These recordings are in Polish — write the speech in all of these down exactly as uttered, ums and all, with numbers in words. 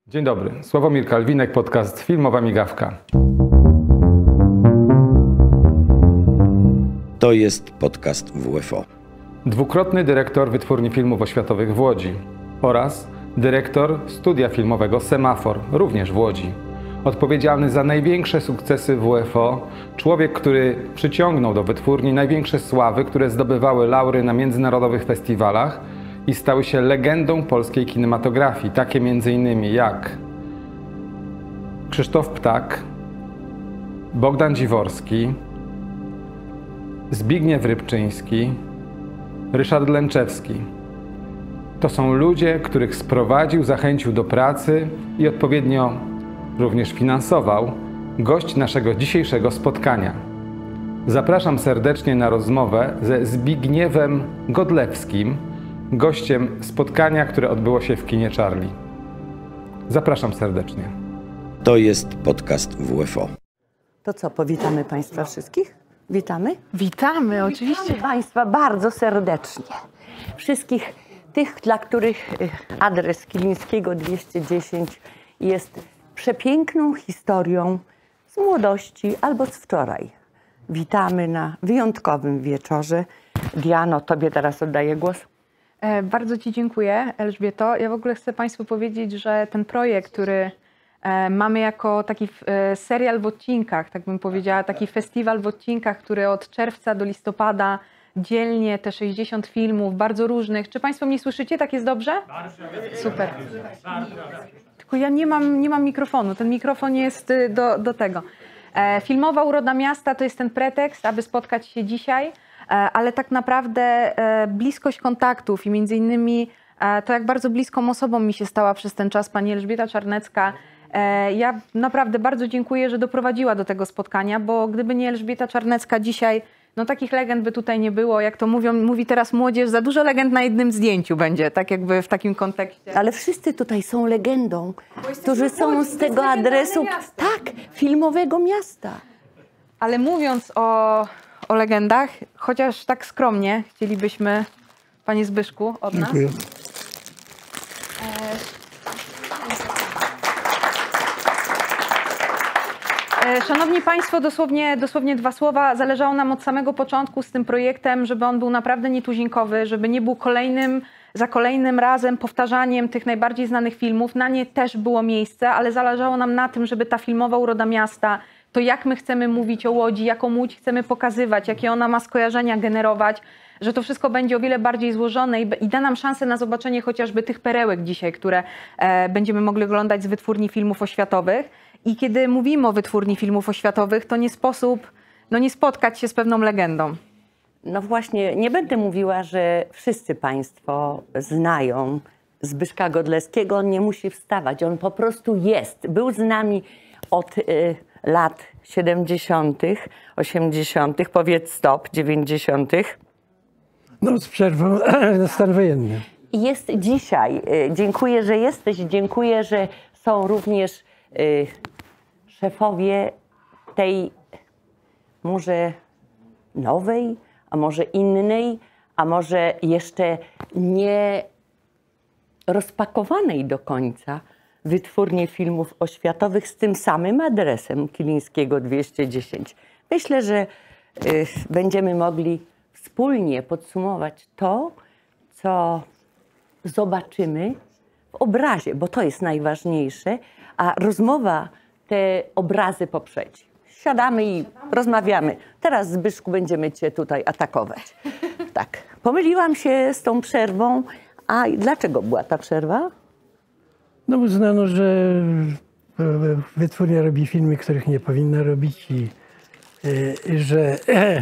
Dzień dobry, Sławomir Kalwinek, podcast Filmowa Migawka. To jest podcast W F O. Dwukrotny dyrektor Wytwórni Filmów Oświatowych w Łodzi oraz dyrektor studia filmowego Semafor, również w Łodzi. Odpowiedzialny za największe sukcesy W F O, człowiek, który przyciągnął do wytwórni największe sławy, które zdobywały laury na międzynarodowych festiwalach i stały się legendą polskiej kinematografii, takie między innymi jak Krzysztof Ptak, Bogdan Dziworski, Zbigniew Rybczyński, Ryszard Lęczewski. To są ludzie, których sprowadził, zachęcił do pracy i odpowiednio również finansował gość naszego dzisiejszego spotkania. Zapraszam serdecznie na rozmowę ze Zbigniewem Godlewskim, gościem spotkania, które odbyło się w kinie Charlie. Zapraszam serdecznie. To jest podcast W F O. To co, powitamy Państwa wszystkich? Witamy? Witamy, oczywiście. Witamy Państwa bardzo serdecznie. Wszystkich tych, dla których adres Kilińskiego dwieście dziesięć jest przepiękną historią z młodości albo z wczoraj. Witamy na wyjątkowym wieczorze. Diano, Tobie teraz oddaję głos. E, bardzo Ci dziękuję, Elżbieto. Ja w ogóle chcę Państwu powiedzieć, że ten projekt, który e, mamy jako taki e, serial w odcinkach, tak bym powiedziała, taki festiwal w odcinkach, który od czerwca do listopada dzielnie te sześćdziesiąt filmów, bardzo różnych. Czy Państwo mnie słyszycie? Tak jest dobrze? Super. Tylko ja nie mam, nie mam mikrofonu. Ten mikrofon jest do, do tego. E, filmowa uroda miasta to jest ten pretekst, aby spotkać się dzisiaj. Ale tak naprawdę bliskość kontaktów i między innymi to, jak bardzo bliską osobą mi się stała przez ten czas pani Elżbieta Czarnecka. Ja naprawdę bardzo dziękuję, że doprowadziła do tego spotkania, bo gdyby nie Elżbieta Czarnecka dzisiaj, no takich legend by tutaj nie było. Jak to mówią, mówi teraz młodzież, za dużo legend na jednym zdjęciu będzie, tak jakby w takim kontekście. Ale wszyscy tutaj są legendą, którzy są z tego adresu, tak, filmowego miasta. Ale mówiąc o... o legendach, chociaż tak skromnie chcielibyśmy, Panie Zbyszku, od nas. Dziękuję. Szanowni Państwo, dosłownie, dosłownie dwa słowa. Zależało nam od samego początku z tym projektem, żeby on był naprawdę nietuzinkowy, żeby nie był kolejnym, za kolejnym razem powtarzaniem tych najbardziej znanych filmów. Na nie też było miejsce, ale zależało nam na tym, żeby ta filmowa uroda miasta, to jak my chcemy mówić o Łodzi, jaką Łódź chcemy pokazywać, jakie ona ma skojarzenia generować, że to wszystko będzie o wiele bardziej złożone i, i da nam szansę na zobaczenie chociażby tych perełek dzisiaj, które e, będziemy mogli oglądać z Wytwórni Filmów Oświatowych. I kiedy mówimy o Wytwórni Filmów Oświatowych, to nie sposób no nie spotkać się z pewną legendą. No właśnie, nie będę mówiła, że wszyscy Państwo znają Zbyszka Godlewskiego. On nie musi wstawać, on po prostu jest. Był z nami od... Y, lat siedemdziesiątych, osiemdziesiątych, powiedz stop, dziewięćdziesiątych. No z przerwą na stan wojenny. I jest dzisiaj. Dziękuję, że jesteś. Dziękuję, że są również y, szefowie tej może nowej, a może innej, a może jeszcze nie rozpakowanej do końca Wytwórnie Filmów Oświatowych z tym samym adresem Kilińskiego dwieście dziesięć. Myślę, że y, będziemy mogli wspólnie podsumować to, co zobaczymy w obrazie, bo to jest najważniejsze, a rozmowa te obrazy poprzedzi. Siadamy i rozmawiamy. Teraz, Zbyszku, będziemy Cię tutaj atakować. Tak, pomyliłam się z tą przerwą. A dlaczego była ta przerwa? No uznano, że wytwórnia robi filmy, których nie powinna robić i, i że e,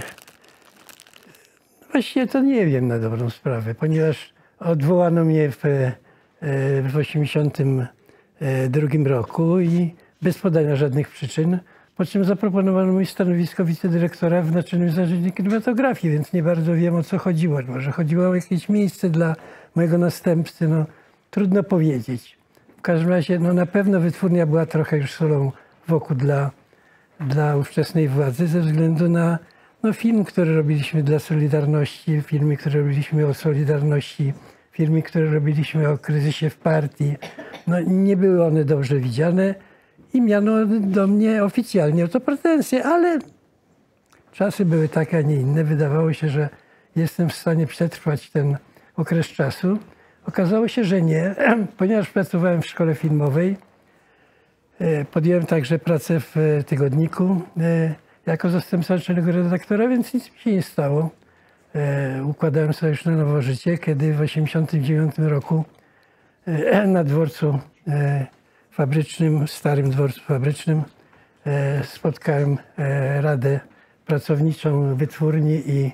właściwie to nie wiem na dobrą sprawę, ponieważ odwołano mnie w, w osiemdziesiątym drugim roku i bez podania żadnych przyczyn, po czym zaproponowano mi stanowisko wicedyrektora w Naczelnym Zarządzie Kinematografii, więc nie bardzo wiem, o co chodziło. Może chodziło o jakieś miejsce dla mojego następcy, no trudno powiedzieć. W każdym razie no, na pewno wytwórnia była trochę już solą wokół dla, dla ówczesnej władzy ze względu na no, film, który robiliśmy dla Solidarności, filmy, które robiliśmy o Solidarności, filmy, które robiliśmy o kryzysie w partii, no, nie były one dobrze widziane i miano do mnie oficjalnie o to pretensje, ale czasy były takie, a nie inne. Wydawało się, że jestem w stanie przetrwać ten okres czasu. Okazało się, że nie, ponieważ pracowałem w szkole filmowej. Podjąłem także pracę w tygodniku jako zastępca naczelnego redaktora, więc nic mi się nie stało. Układałem sobie już na nowo życie, kiedy w tysiąc dziewięćset osiemdziesiątym dziewiątym roku na dworcu fabrycznym, starym dworcu fabrycznym, spotkałem Radę Pracowniczą Wytwórni i,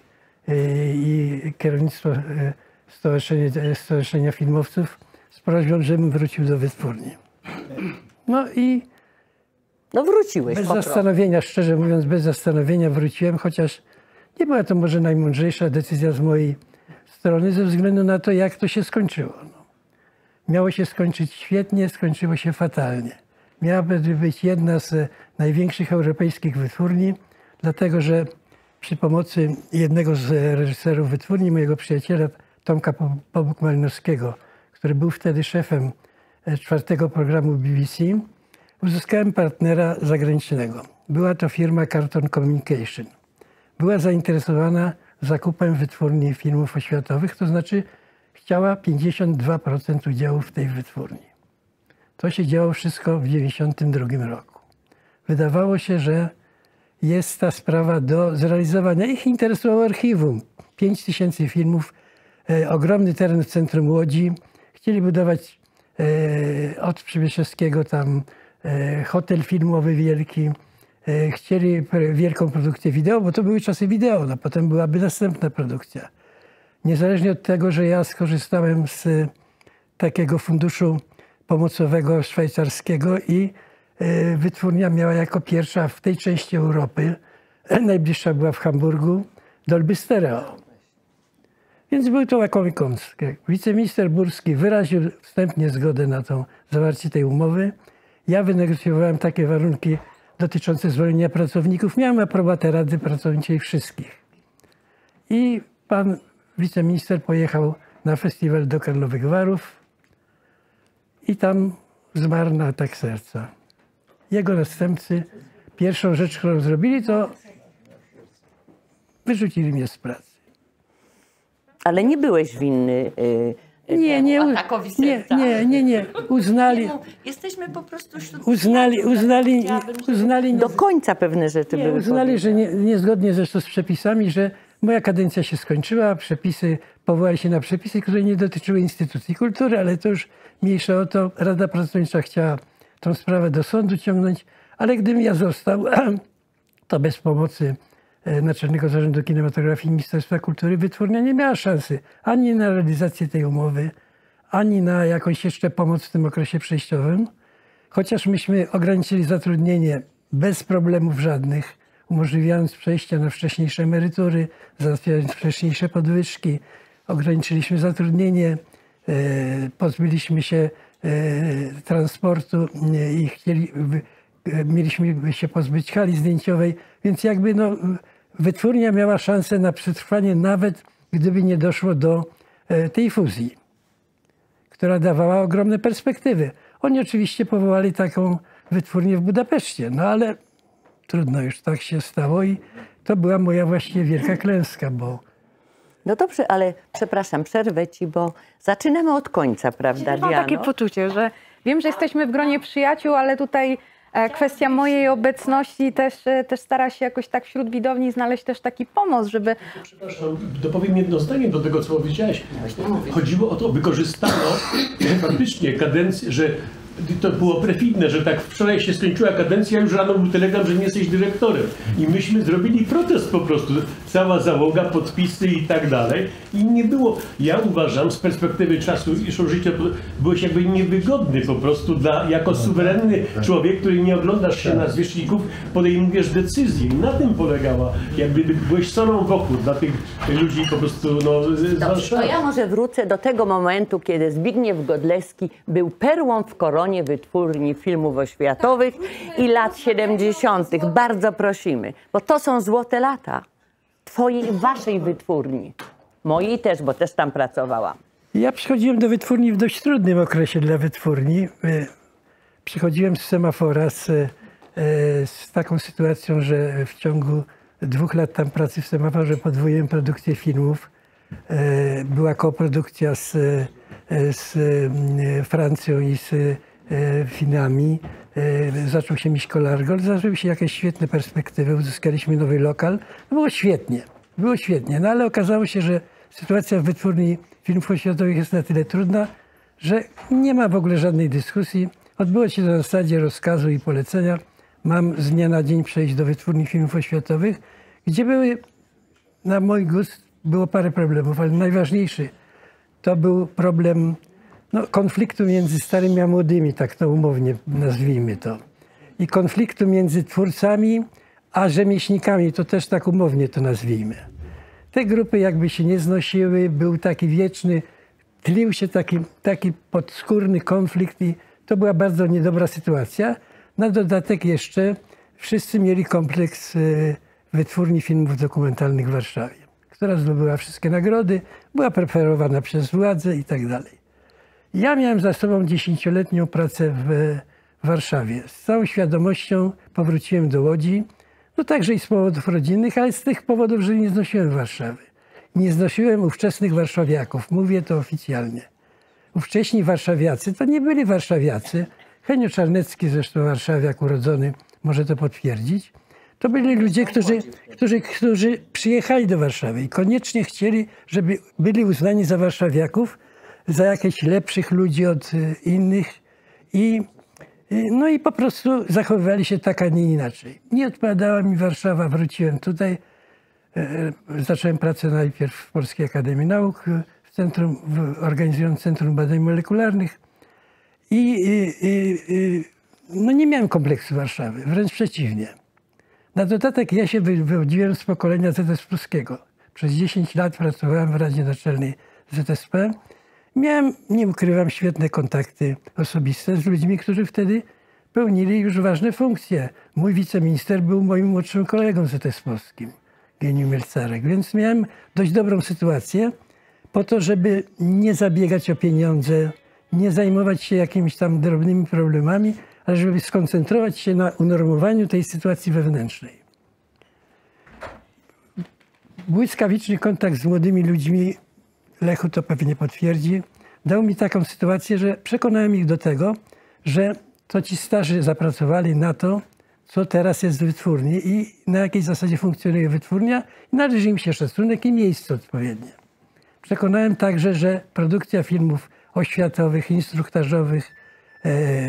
i kierownictwo Stowarzyszenia, Stowarzyszenia Filmowców z prośbą, żebym wrócił do wytwórni. No i No wróciłeś bez po prostu. zastanowienia, szczerze mówiąc, bez zastanowienia wróciłem, chociaż nie była to może najmądrzejsza decyzja z mojej strony ze względu na to, jak to się skończyło. No. Miało się skończyć świetnie, skończyło się fatalnie. Miała być jedna z największych europejskich wytwórni, dlatego że przy pomocy jednego z reżyserów wytwórni, mojego przyjaciela Tomka Pobuk-Malinowskiego, który był wtedy szefem czwartego programu B B C, uzyskałem partnera zagranicznego. Była to firma Cartoon Communication. Była zainteresowana zakupem wytwórni filmów oświatowych, to znaczy chciała pięćdziesiąt dwa procent udziału w tej wytwórni. To się działo wszystko w tysiąc dziewięćset dziewięćdziesiątym drugim roku. Wydawało się, że jest ta sprawa do zrealizowania. Ich interesowało archiwum. pięć tysięcy filmów, e, ogromny teren w centrum Łodzi. Chcieli budować e, od Przybyszewskiego tam e, hotel filmowy wielki. E, chcieli wielką produkcję wideo, bo to były czasy wideo. No, potem byłaby następna produkcja. Niezależnie od tego, że ja skorzystałem z takiego funduszu pomocowego szwajcarskiego i e, wytwórnia miała jako pierwsza w tej części Europy, e, najbliższa była w Hamburgu, Dolby Stereo. Więc był to łakomy kąsek. Wiceminister Burski wyraził wstępnie zgodę na to zawarcie tej umowy. Ja wynegocjowałem takie warunki dotyczące zwolnienia pracowników. Miałem aprobatę Rady Pracowniczej wszystkich. I pan wiceminister pojechał na festiwal do Karlowych Warów i tam zmarł na atak serca. Jego następcy pierwszą rzecz, którą zrobili, to wyrzucili mnie z pracy. Ale nie byłeś winny y, Nie, nie, atakowi nie, serca. nie, nie, nie. Uznali, Jesteśmy po prostu wśród uznali, uznali, uznali, Do końca pewne rzeczy nie, były uznali, że powiedziane. nie, niezgodnie zresztą z przepisami, że moja kadencja się skończyła, przepisy, powołali się na przepisy, które nie dotyczyły instytucji kultury, ale to już mniejsza o to. Rada Pracownicza chciała tą sprawę do sądu ciągnąć, ale gdybym ja został, to bez pomocy Naczelnego Zarządu Kinematografii i Ministerstwa Kultury wytwórnia nie miała szansy ani na realizację tej umowy, ani na jakąś jeszcze pomoc w tym okresie przejściowym. Chociaż myśmy ograniczyli zatrudnienie bez problemów żadnych, umożliwiając przejście na wcześniejsze emerytury, załatwiając wcześniejsze podwyżki, ograniczyliśmy zatrudnienie, pozbyliśmy się transportu i chcieli, mieliśmy się pozbyć hali zdjęciowej, więc jakby no, wytwórnia miała szansę na przetrwanie, nawet gdyby nie doszło do tej fuzji, która dawała ogromne perspektywy. Oni oczywiście powołali taką wytwórnię w Budapeszcie, no ale trudno, już tak się stało i to była moja właściwie wielka klęska, bo... No dobrze, ale przepraszam, przerwę ci, bo zaczynamy od końca, prawda, Mam Diano? takie poczucie, że wiem, że jesteśmy w gronie przyjaciół, ale tutaj e, kwestia mojej obecności też, e, też stara się jakoś tak wśród widowni znaleźć też taki pomoc, żeby... Przepraszam, dopowiem jedno zdanie do tego, co powiedziałeś. Chodziło o to, wykorzystano faktycznie kadencję, że to było perfidne, że tak wczoraj się skończyła kadencja, już rano był telegram, że nie jesteś dyrektorem. I myśmy zrobili protest po prostu. Cała załoga, podpisy i tak dalej. I nie było, ja uważam, z perspektywy czasu i życia, byłeś jakby niewygodny po prostu dla, jako suwerenny człowiek, który nie oglądasz się na zwierzchników, podejmujesz decyzję. I na tym polegała. Jakby byłeś solą wokół dla tych ludzi po prostu, no, z Dobrze, Warszawy. to ja może wrócę do tego momentu, kiedy Zbigniew Godlewski był perłą w koronie wytwórni filmów oświatowych i lat siedemdziesiątych. Bardzo prosimy, bo to są złote lata twojej, waszej wytwórni. Mojej też, bo też tam pracowałam. Ja przychodziłem do wytwórni w dość trudnym okresie dla wytwórni. Przychodziłem z semafora z, z taką sytuacją, że w ciągu dwóch lat tam pracy w semaforze podwoiłem produkcję filmów. Była koprodukcja z, z Francją i z Finami. Zaczął się Miśkolargol, zaczęły się jakieś świetne perspektywy, uzyskaliśmy nowy lokal. Było świetnie, było świetnie, no ale okazało się, że sytuacja w wytwórni filmów oświatowych jest na tyle trudna, że nie ma w ogóle żadnej dyskusji. Odbyło się na zasadzie rozkazu i polecenia. Mam z dnia na dzień przejść do wytwórni filmów oświatowych, gdzie były, na mój gust, było parę problemów, ale najważniejszy to był problem no, konfliktu między starymi a młodymi, tak to umownie nazwijmy to. I konfliktu między twórcami a rzemieślnikami, to też tak umownie to nazwijmy. Te grupy jakby się nie znosiły, był taki wieczny, tlił się taki, taki podskórny konflikt i to była bardzo niedobra sytuacja. Na dodatek jeszcze wszyscy mieli kompleks wytwórni filmów dokumentalnych w Warszawie, która zdobyła wszystkie nagrody, była preferowana przez władzę i tak dalej. Ja miałem za sobą dziesięcioletnią pracę w Warszawie. Z całą świadomością powróciłem do Łodzi, no także i z powodów rodzinnych, ale z tych powodów, że nie znosiłem Warszawy. Nie znosiłem ówczesnych warszawiaków, mówię to oficjalnie. Ówcześni warszawiacy to nie byli warszawiacy. Henio Czarnecki, zresztą warszawiak urodzony, może to potwierdzić. To byli ludzie, którzy, którzy, którzy przyjechali do Warszawy i koniecznie chcieli, żeby byli uznani za warszawiaków, za jakichś lepszych ludzi od innych i, no i po prostu zachowywali się tak, a nie inaczej. Nie odpowiadała mi Warszawa, wróciłem tutaj. Zacząłem pracę najpierw w Polskiej Akademii Nauk, w centrum, w, organizując Centrum Badań Molekularnych i, i, i no nie miałem kompleksu Warszawy, wręcz przeciwnie. Na dodatek ja się wywodziłem z pokolenia Z S Pruskiego. Przez dziesięć lat pracowałem w Radzie Naczelnej Z S P. Miałem, nie ukrywam, świetne kontakty osobiste z ludźmi, którzy wtedy pełnili już ważne funkcje. Mój wiceminister był moim młodszym kolegą Z S P-owskim, Geniu Mielcarek, więc miałem dość dobrą sytuację po to, żeby nie zabiegać o pieniądze, nie zajmować się jakimiś tam drobnymi problemami, ale żeby skoncentrować się na unormowaniu tej sytuacji wewnętrznej. Błyskawiczny kontakt z młodymi ludźmi, Lechu to pewnie potwierdzi, dał mi taką sytuację, że przekonałem ich do tego, że to ci starzy zapracowali na to, co teraz jest w wytwórni i na jakiej zasadzie funkcjonuje wytwórnia i należy im się szacunek i miejsce odpowiednie. Przekonałem także, że produkcja filmów oświatowych, instruktażowych, e,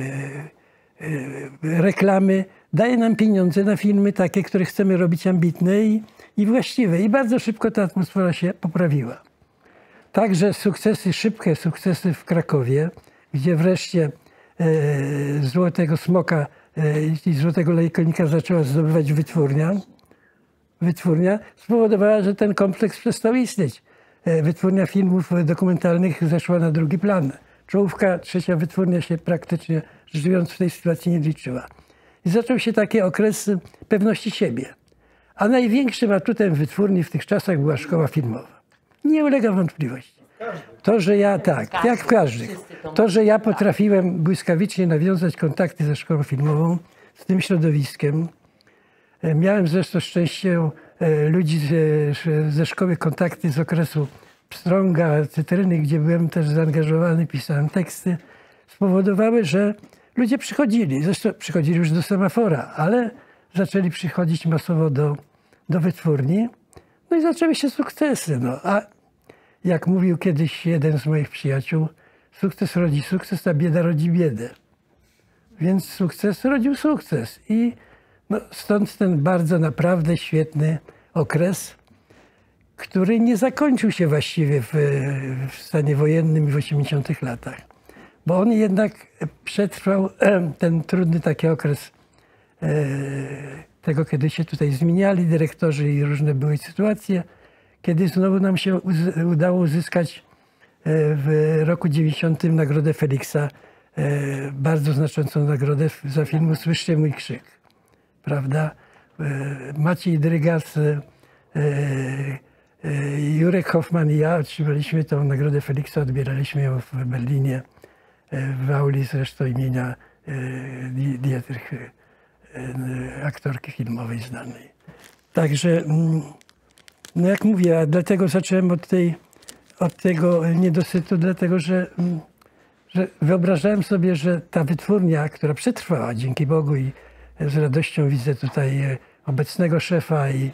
e, reklamy daje nam pieniądze na filmy takie, które chcemy robić ambitne i, i właściwe. I bardzo szybko ta atmosfera się poprawiła. Także sukcesy, szybkie sukcesy w Krakowie, gdzie wreszcie e, Złotego Smoka e, i Złotego Lejkonika zaczęła zdobywać wytwórnia, wytwórnia spowodowała, że ten kompleks przestał istnieć. E, wytwórnia filmów dokumentalnych zeszła na drugi plan. Czołówka, trzecia wytwórnia się praktycznie, rzecz biorąc, w tej sytuacji nie liczyła. I zaczął się taki okres pewności siebie. A największym atutem wytwórni w tych czasach była szkoła filmowa. Nie ulega wątpliwości. To, że ja, tak, jak w każdych, to, że ja potrafiłem błyskawicznie nawiązać kontakty ze szkołą filmową, z tym środowiskiem. Miałem zresztą szczęście ludzi ze szkoły, kontakty z okresu Pstrąga, Cytryny, gdzie byłem też zaangażowany, pisałem teksty, spowodowały, że ludzie przychodzili. Zresztą przychodzili już do semafora, ale zaczęli przychodzić masowo do, do wytwórni. No i zaczęły się sukcesy. No. A jak mówił kiedyś jeden z moich przyjaciół, sukces rodzi sukces, a bieda rodzi biedę. Więc sukces rodził sukces. I no, stąd ten bardzo naprawdę świetny okres, który nie zakończył się właściwie w, w stanie wojennym w osiemdziesiątych latach. Bo on jednak przetrwał ten trudny taki okres tego, kiedy się tutaj zmieniali dyrektorzy i różne były sytuacje, kiedy znowu nam się udało uzyskać w roku dziewięćdziesiątym nagrodę Feliksa, bardzo znaczącą nagrodę za film Usłyszcie mój krzyk. Prawda? Maciej Drygas Jurek Hoffman i ja otrzymaliśmy tą nagrodę Feliksa, odbieraliśmy ją w Berlinie, w auli zresztą imienia Dietrich, aktorki filmowej znanej. Także, no jak mówię, a dlatego zacząłem od, tej, od tego niedosytu, dlatego że, że wyobrażałem sobie, że ta wytwórnia, która przetrwała, dzięki Bogu, i z radością widzę tutaj obecnego szefa i,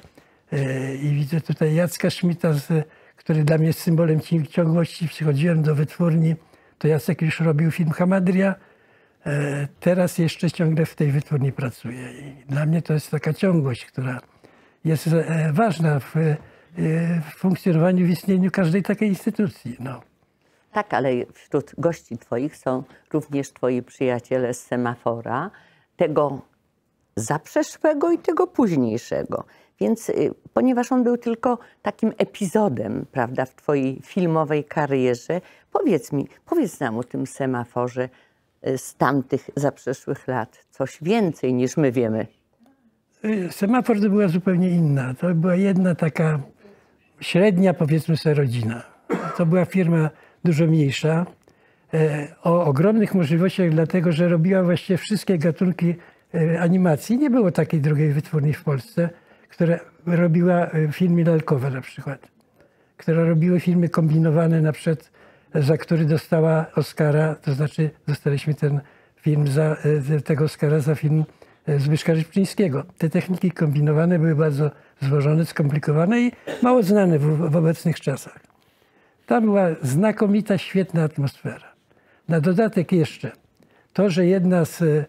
i widzę tutaj Jacka Schmidta, który dla mnie jest symbolem ciągłości. Przychodziłem do wytwórni, to Jacek już robił film Hamadria. Teraz jeszcze ciągle w tej wytwórni pracuję. I dla mnie to jest taka ciągłość, która jest ważna w, w funkcjonowaniu, w istnieniu każdej takiej instytucji. No. Tak, ale wśród gości twoich są również twoi przyjaciele z Semafora, tego zaprzeszłego i tego późniejszego. Więc y, ponieważ on był tylko takim epizodem, prawda, w twojej filmowej karierze, powiedz mi, powiedz nam o tym Semaforze y, z tamtych zaprzeszłych lat. Coś więcej niż my wiemy. Semafor to była zupełnie inna. To była jedna taka średnia, powiedzmy sobie, rodzina. To była firma dużo mniejsza, e, o ogromnych możliwościach, dlatego że robiła właściwie wszystkie gatunki e, animacji. Nie było takiej drugiej wytwórni w Polsce, która robiła filmy lalkowe na przykład, która robiły filmy kombinowane na przykład, za który dostała Oscara, to znaczy dostaliśmy ten film, za, tego Oscara za film Zbyszka Rybczyńskiego. Te techniki kombinowane były bardzo złożone, skomplikowane i mało znane w, w obecnych czasach. Tam była znakomita, świetna atmosfera. Na dodatek jeszcze to, że jedna z,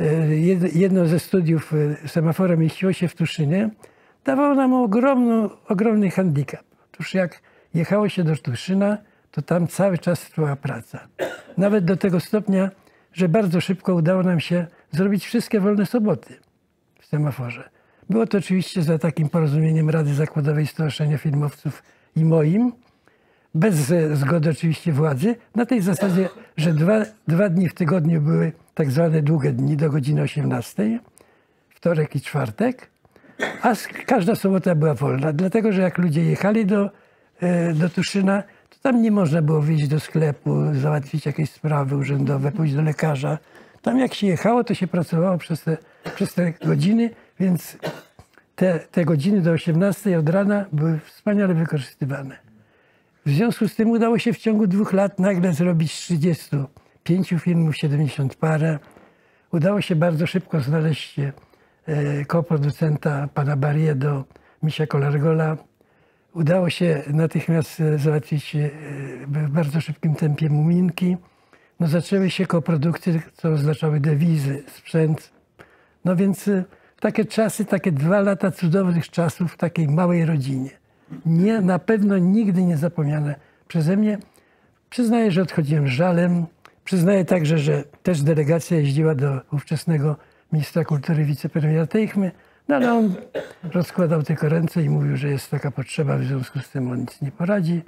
jedno ze studiów Semafora mieściło się w Tuszynie, dawało nam ogromny, ogromny handicap. Otóż jak jechało się do Tuszyna, to tam cały czas trwała praca. Nawet do tego stopnia, że bardzo szybko udało nam się zrobić wszystkie wolne soboty w Semaforze. Było to oczywiście za takim porozumieniem Rady Zakładowej Stowarzyszenia Filmowców i moim, bez zgody oczywiście władzy, na tej zasadzie, że dwa, dwa dni w tygodniu były tak zwane długie dni do godziny osiemnastej, wtorek i czwartek, a każda sobota była wolna, dlatego że jak ludzie jechali do, do Tuszyna, to tam nie można było wyjść do sklepu, załatwić jakieś sprawy urzędowe, pójść do lekarza. Tam jak się jechało, to się pracowało przez te, przez te godziny, więc te, te godziny do osiemnastej od rana były wspaniale wykorzystywane. W związku z tym udało się w ciągu dwóch lat nagle zrobić trzydzieści pięć filmów, siedemdziesiąt parę. Udało się bardzo szybko znaleźć e, koproducenta pana Barriedo, Misia Kolargola. Udało się natychmiast załatwić e, w bardzo szybkim tempie Muminki. No, zaczęły się koprodukcje, co oznaczały dewizy, sprzęt. No więc e, takie czasy, takie dwa lata cudownych czasów w takiej małej rodzinie. Nie, na pewno nigdy nie zapomniane przeze mnie. Przyznaję, że odchodziłem z żalem. Przyznaję także, że też delegacja jeździła do ówczesnego ministra kultury, wicepremiera Teichmy, no ale on rozkładał tylko ręce i mówił, że jest taka potrzeba, w związku z tym on nic nie poradzi.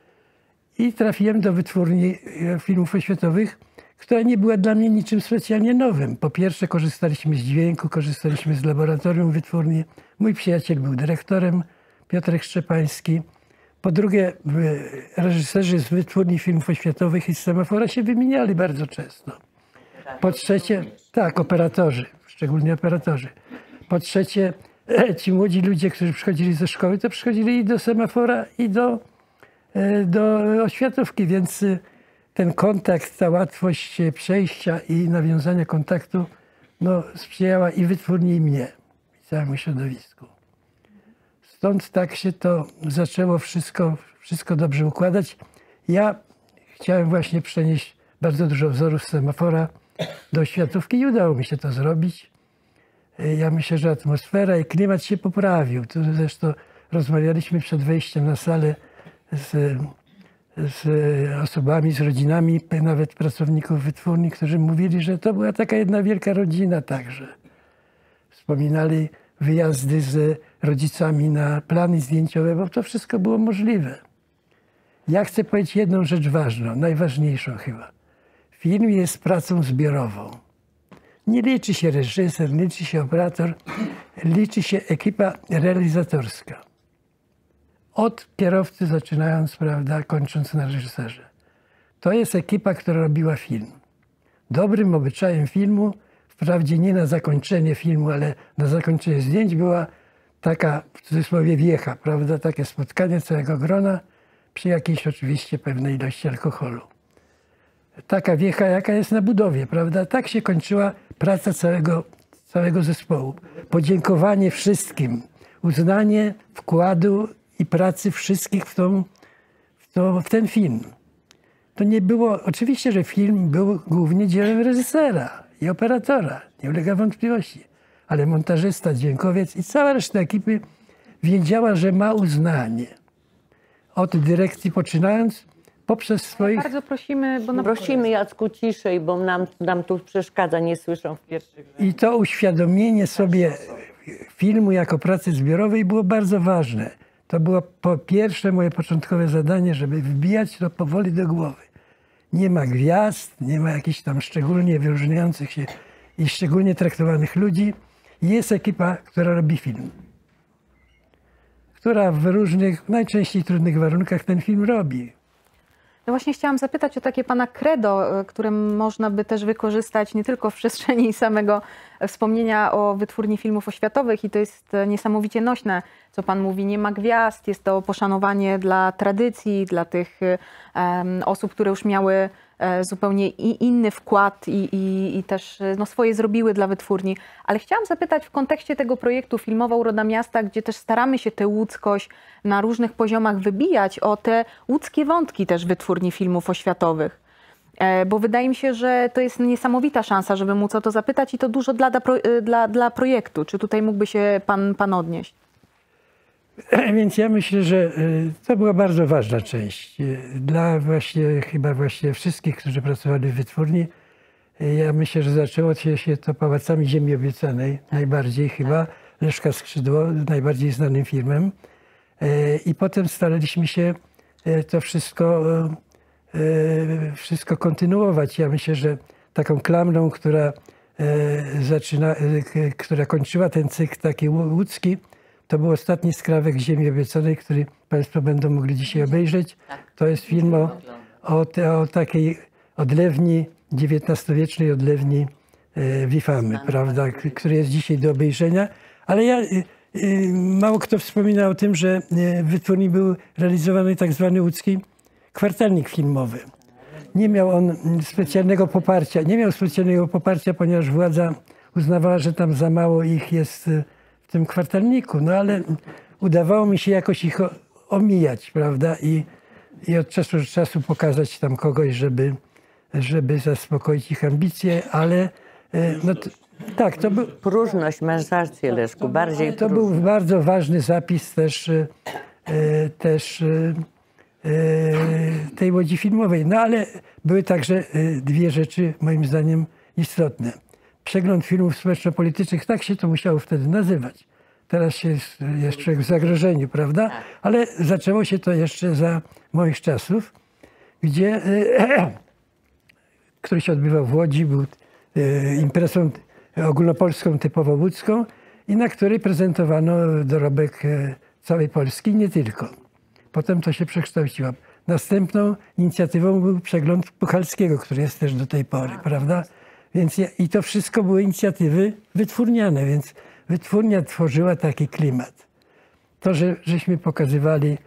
I trafiłem do wytwórni filmów oświatowych, która nie była dla mnie niczym specjalnie nowym. Po pierwsze korzystaliśmy z dźwięku, korzystaliśmy z laboratorium wytwórni. Mój przyjaciel był dyrektorem, Piotrek Szczepański. Po drugie, reżyserzy z wytwórni filmów oświatowych i z Semafora się wymieniali bardzo często. Po trzecie, tak, operatorzy, szczególnie operatorzy. Po trzecie, ci młodzi ludzie, którzy przychodzili ze szkoły, to przychodzili i do Semafora, i do, do oświatówki, więc ten kontakt, ta łatwość przejścia i nawiązania kontaktu no, sprzyjała i wytwórni, i mnie, i całemu środowisku. Stąd tak się to zaczęło wszystko, wszystko dobrze układać. Ja chciałem właśnie przenieść bardzo dużo wzorów z Semafora do oświatówki i udało mi się to zrobić. Ja myślę, że atmosfera i klimat się poprawił. Tu zresztą rozmawialiśmy przed wejściem na salę z, z osobami, z rodzinami, nawet pracowników wytwórni, którzy mówili, że to była taka jedna wielka rodzina także. Wspominali wyjazdy z rodzicami na plany zdjęciowe, bo to wszystko było możliwe. Ja chcę powiedzieć jedną rzecz ważną, najważniejszą chyba. Film jest pracą zbiorową. Nie liczy się reżyser, nie liczy się operator, liczy się ekipa realizatorska. Od kierowcy zaczynając, prawda, kończąc na reżyserze. To jest ekipa, która robiła film. Dobrym obyczajem filmu, wprawdzie nie na zakończenie filmu, ale na zakończenie zdjęć była taka, w cudzysłowie, wiecha, prawda, takie spotkanie całego grona przy jakiejś oczywiście pewnej ilości alkoholu. Taka wiecha, jaka jest na budowie, prawda? Tak się kończyła praca całego, całego zespołu. Podziękowanie wszystkim, uznanie wkładu i pracy wszystkich w, tą, w, to, w ten film. To nie było, oczywiście, że film był głównie dziełem reżysera i operatora, nie ulega wątpliwości, ale montażysta, dźwiękowiec i cała reszta ekipy wiedziała, że ma uznanie. Od dyrekcji poczynając, poprzez swoich... Bardzo prosimy, bo na... Prosimy, Jacku, ciszej, bo nam, nam tu przeszkadza, nie słyszą w pierwszych. I to uświadomienie sobie filmu jako pracy zbiorowej było bardzo ważne. To było po pierwsze moje początkowe zadanie, żeby wbijać to powoli do głowy. Nie ma gwiazd, nie ma jakichś tam szczególnie wyróżniających się i szczególnie traktowanych ludzi. Jest ekipa, która robi film. Która w różnych, najczęściej trudnych warunkach ten film robi. No właśnie chciałam zapytać o takie pana credo, które można by też wykorzystać nie tylko w przestrzeni samego wspomnienia o wytwórni filmów oświatowych i to jest niesamowicie nośne, co pan mówi, nie ma gwiazd, jest to poszanowanie dla tradycji, dla tych um, osób, które już miały zupełnie inny wkład i, i, i też no, swoje zrobiły dla wytwórni. Ale chciałam zapytać w kontekście tego projektu Filmowa Uroda Miasta, gdzie też staramy się tę łódzkość na różnych poziomach wybijać, o te łódzkie wątki też wytwórni filmów oświatowych. Bo wydaje mi się, że to jest niesamowita szansa, żeby móc o to zapytać i to dużo dla, dla, dla projektu. Czy tutaj mógłby się pan, pan odnieść? Więc ja myślę, że to była bardzo ważna część dla właśnie chyba właśnie wszystkich, którzy pracowali w wytwórni. Ja myślę, że zaczęło się to Pałacami Ziemi Obiecanej, najbardziej chyba, Leszka Skrzydło, najbardziej znanym filmem. I potem staraliśmy się to wszystko, wszystko kontynuować. Ja myślę, że taką klamrą, która, zaczyna, która kończyła ten cykl taki łódzki, to był ostatni skrawek Ziemi Obiecanej, który państwo będą mogli dzisiaj obejrzeć. To jest film o, o, te, o takiej odlewni, dziewiętnastowiecznej odlewni e, Wifamy, prawda, który jest dzisiaj do obejrzenia. Ale ja, e, mało kto wspomina o tym, że w wytwórni był realizowany tak zwany łódzki kwartalnik filmowy. Nie miał on specjalnego poparcia, nie miał specjalnego poparcia, ponieważ władza uznawała, że tam za mało ich jest w tym kwartalniku, no ale udawało mi się jakoś ich omijać, prawda, i, i od czasu do czasu pokazać tam kogoś, żeby, żeby zaspokoić ich ambicje, ale no to, tak, to był... Próżność, masz rację, Leszku, bardziej To był bardzo ważny zapis też, też tej łodzi filmowej, no ale były także dwie rzeczy moim zdaniem istotne. Przegląd filmów społeczno-politycznych, tak się to musiało wtedy nazywać. Teraz się jest, jest człowiek w zagrożeniu, prawda? Ale zaczęło się to jeszcze za moich czasów, gdzie, e, który się odbywał w Łodzi, był e, imprezą ogólnopolską, typowo łódzką i na której prezentowano dorobek e, całej Polski, nie tylko. Potem to się przekształciło. Następną inicjatywą był przegląd Puchalskiego, który jest też do tej pory, prawda? Więc ja, i to wszystko były inicjatywy wytwórniane, więc wytwórnia tworzyła taki klimat. To, że żeśmy pokazywali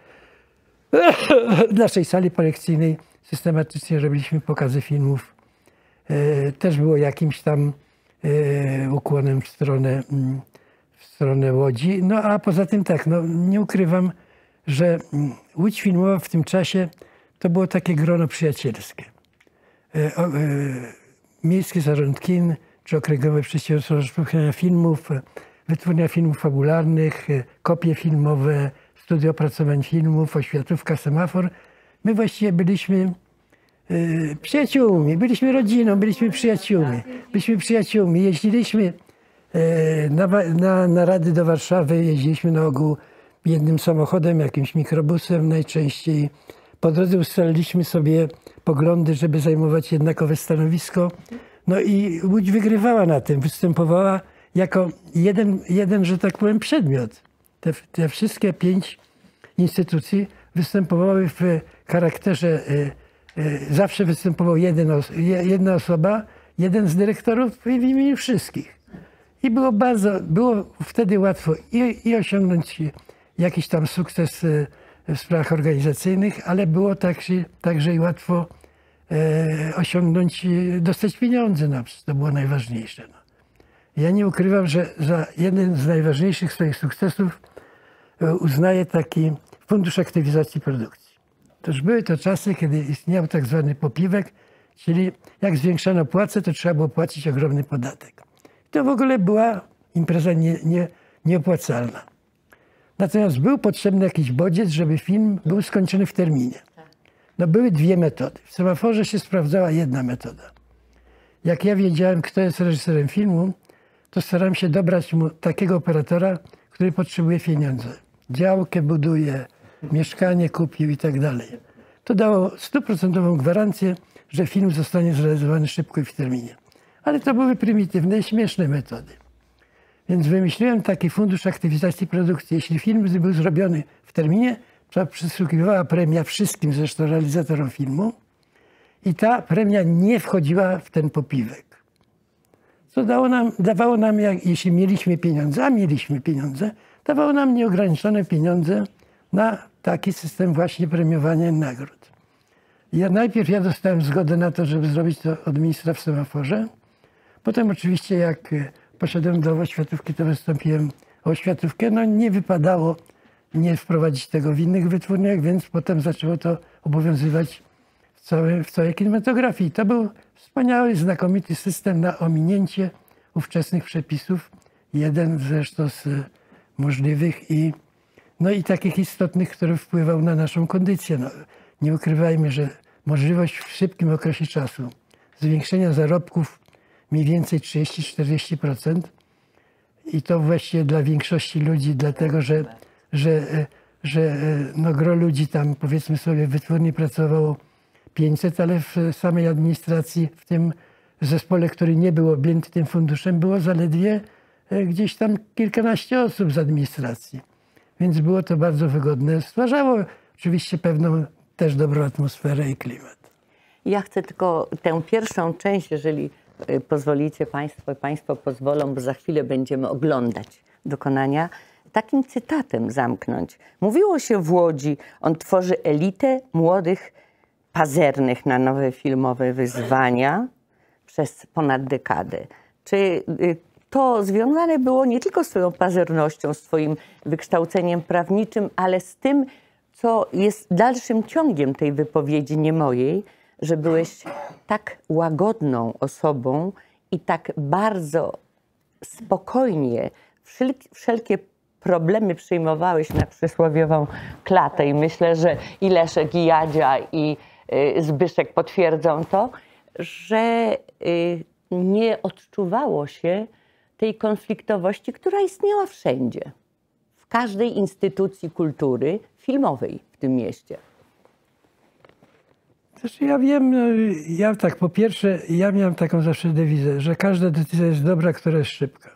w naszej sali projekcyjnej, systematycznie robiliśmy pokazy filmów, e, też było jakimś tam e, ukłonem w stronę, w stronę Łodzi. No a poza tym tak, no, nie ukrywam, że Łódź Filmowa w tym czasie to było takie grono przyjacielskie. E, o, e, Miejski Zarząd Kin, czy Okręgowe Przedsiębiorstwo Rozpowszechniania Filmów, Wytwórnia Filmów Fabularnych, kopie filmowe, Studio Opracowań Filmów, Oświatówka, Semafor. My właściwie byliśmy y, przyjaciółmi, byliśmy rodziną, byliśmy przyjaciółmi. Byliśmy przyjaciółmi. Jeździliśmy y, na, na, na rady do Warszawy, jeździliśmy na ogół jednym samochodem, jakimś mikrobusem najczęściej. Po drodze ustaliliśmy sobie poglądy, żeby zajmować jednakowe stanowisko. No i Łódź wygrywała na tym, występowała jako jeden, jeden że tak powiem, przedmiot. Te, te wszystkie pięć instytucji występowały w charakterze, zawsze występował jeden, jedna osoba, jeden z dyrektorów w imieniu wszystkich. I było bardzo, było wtedy łatwo i, i osiągnąć jakiś tam sukces w sprawach organizacyjnych, ale było także, także i łatwo e, osiągnąć, dostać pieniądze. No, to było najważniejsze. No. Ja nie ukrywam, że za jeden z najważniejszych swoich sukcesów uznaję taki Fundusz Aktywizacji Produkcji. Toż były to czasy, kiedy istniał tak zwany popiwek, czyli jak zwiększano płace, to trzeba było płacić ogromny podatek. To w ogóle była impreza nie, nie, nieopłacalna. Natomiast był potrzebny jakiś bodziec, żeby film był skończony w terminie. No były dwie metody. W semaforze się sprawdzała jedna metoda. Jak ja wiedziałem, kto jest reżyserem filmu, to starałem się dobrać mu takiego operatora, który potrzebuje pieniędzy. Działkę buduje, mieszkanie kupił i tak dalej. To dało stuprocentową gwarancję, że film zostanie zrealizowany szybko i w terminie. Ale to były prymitywne i śmieszne metody. Więc wymyśliłem taki fundusz aktywizacji produkcji. Jeśli film był zrobiony w terminie, to przysługiwała premia wszystkim zresztą realizatorom filmu i ta premia nie wchodziła w ten popiwek. Co dało nam, dawało nam, jak, jeśli mieliśmy pieniądze, a mieliśmy pieniądze, dawało nam nieograniczone pieniądze na taki system właśnie premiowania nagród. Ja najpierw ja dostałem zgodę na to, żeby zrobić to od ministra w semaforze. Potem oczywiście jak poszedłem do oświatówki, to wystąpiłem o oświatówkę. No nie wypadało nie wprowadzić tego w innych wytwórniach, więc potem zaczęło to obowiązywać w całej, w całej kinematografii. To był wspaniały, znakomity system na ominięcie ówczesnych przepisów. Jeden zresztą z możliwych i, no i takich istotnych, który wpływał na naszą kondycję. No, nie ukrywajmy, że możliwość w szybkim okresie czasu zwiększenia zarobków mniej więcej trzydzieści do czterdziestu procent i to właściwie dla większości ludzi, dlatego że, że, że no gro ludzi tam powiedzmy sobie w wytwórni pracowało pięćset, ale w samej administracji, w tym zespole, który nie był objęty tym funduszem, było zaledwie gdzieś tam kilkanaście osób z administracji. Więc było to bardzo wygodne. Stwarzało oczywiście pewną też dobrą atmosferę i klimat. Ja chcę tylko tę pierwszą część, jeżeli pozwolicie Państwo, Państwo pozwolą, bo za chwilę będziemy oglądać dokonania, takim cytatem zamknąć. Mówiło się w Łodzi, on tworzy elitę młodych, pazernych na nowe filmowe wyzwania przez ponad dekadę. Czy to związane było nie tylko z Twoją pazernością, z Twoim wykształceniem prawniczym, ale z tym, co jest dalszym ciągiem tej wypowiedzi, nie mojej, że byłeś tak łagodną osobą i tak bardzo spokojnie wszelkie problemy przyjmowałeś na przysłowiową klatę. I myślę, że i Leszek, i Jadzia, i Zbyszek potwierdzą to, że nie odczuwało się tej konfliktowości, która istniała wszędzie. W każdej instytucji kultury filmowej w tym mieście. Znaczy ja wiem, no, ja tak po pierwsze, ja miałem taką zawsze dewizę, że każda decyzja jest dobra, która jest szybka.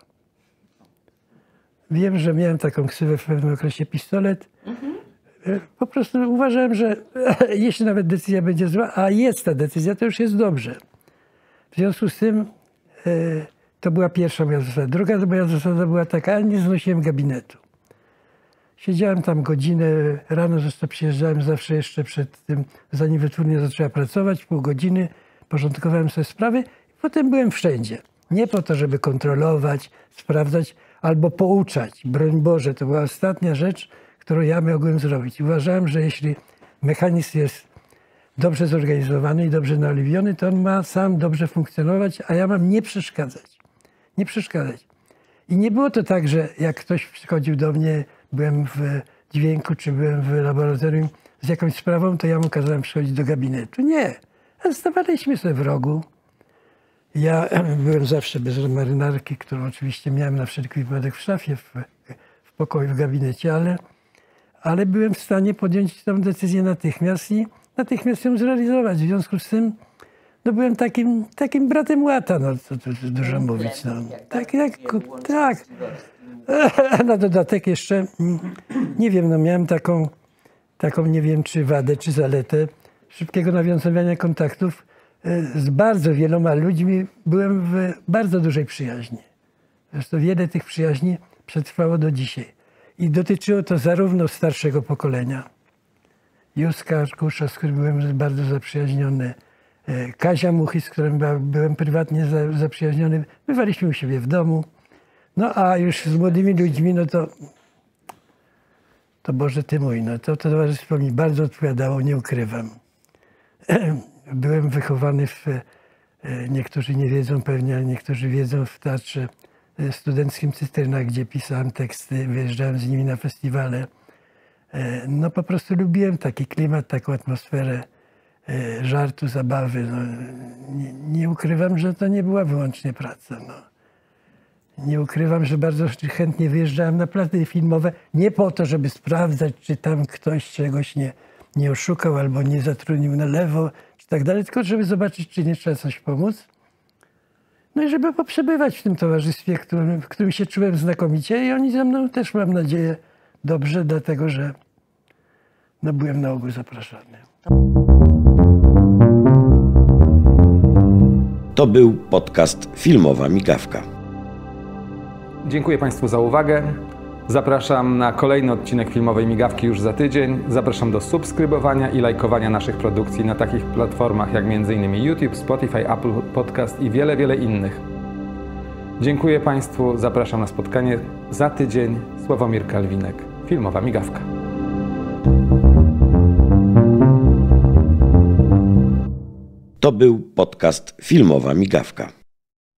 Wiem, że miałem taką ksywę w pewnym okresie pistolet. Mhm. Po prostu uważałem, że jeśli nawet decyzja będzie zła, a jest ta decyzja, to już jest dobrze. W związku z tym to była pierwsza moja zasada. Druga moja zasada była taka, ale nie znosiłem gabinetu. Siedziałem tam godzinę, rano zresztą przyjeżdżałem zawsze jeszcze przed tym, zanim wytwórnia zaczęła pracować, pół godziny, porządkowałem sobie sprawy i potem byłem wszędzie. Nie po to, żeby kontrolować, sprawdzać albo pouczać. Broń Boże, to była ostatnia rzecz, którą ja mogłem zrobić. Uważałem, że jeśli mechanizm jest dobrze zorganizowany i dobrze naoliwiony, to on ma sam dobrze funkcjonować, a ja mam nie przeszkadzać. Nie przeszkadzać. I nie było to tak, że jak ktoś przychodził do mnie, byłem w dźwięku, czy byłem w laboratorium z jakąś sprawą, to ja mu kazałem przychodzić do gabinetu. Nie. Stawaliśmy sobie w rogu. Ja byłem zawsze bez marynarki, którą oczywiście miałem na wszelki wypadek w szafie, w, w pokoju, w gabinecie, ale, ale byłem w stanie podjąć tę decyzję natychmiast i natychmiast ją zrealizować. W związku z tym no byłem takim, takim bratem łata, no co tu dużo mówić. No. Tak, jak, tak. Na dodatek jeszcze, nie wiem, no miałem taką, taką, nie wiem czy wadę, czy zaletę, szybkiego nawiązywania kontaktów. Z bardzo wieloma ludźmi byłem w bardzo dużej przyjaźni. Zresztą wiele tych przyjaźni przetrwało do dzisiaj. I dotyczyło to zarówno starszego pokolenia. Józka Arkusza, z którym byłem bardzo zaprzyjaźniony, Kazia Muchy, z którym byłem prywatnie zaprzyjaźniony. Bywaliśmy u siebie w domu. No a już z młodymi ludźmi, no to, to Boże Ty mój, no to, to towarzystwo mi bardzo odpowiadało, nie ukrywam. Byłem wychowany w, niektórzy nie wiedzą pewnie, ale niektórzy wiedzą, w Teatrze Studenckim Cysterna, gdzie pisałem teksty, wyjeżdżałem z nimi na festiwale. No po prostu lubiłem taki klimat, taką atmosferę żartu, zabawy. No, nie, nie ukrywam, że to nie była wyłącznie praca. No. Nie ukrywam, że bardzo chętnie wyjeżdżałem na plany filmowe, nie po to, żeby sprawdzać, czy tam ktoś czegoś nie, nie oszukał albo nie zatrudnił na lewo, czy tak dalej, tylko żeby zobaczyć, czy nie trzeba coś pomóc. No i żeby poprzebywać w tym towarzystwie, którym, w którym się czułem znakomicie i oni ze mną też, mam nadzieję, dobrze, dlatego że no, byłem na ogół zapraszany. To był podcast Filmowa Migawka. Dziękuję Państwu za uwagę. Zapraszam na kolejny odcinek Filmowej Migawki już za tydzień. Zapraszam do subskrybowania i lajkowania naszych produkcji na takich platformach jak między innymi YouTube, Spotify, Apple Podcast i wiele, wiele innych. Dziękuję Państwu. Zapraszam na spotkanie za tydzień. Sławomir Kalwinek. Filmowa Migawka. To był podcast Filmowa Migawka.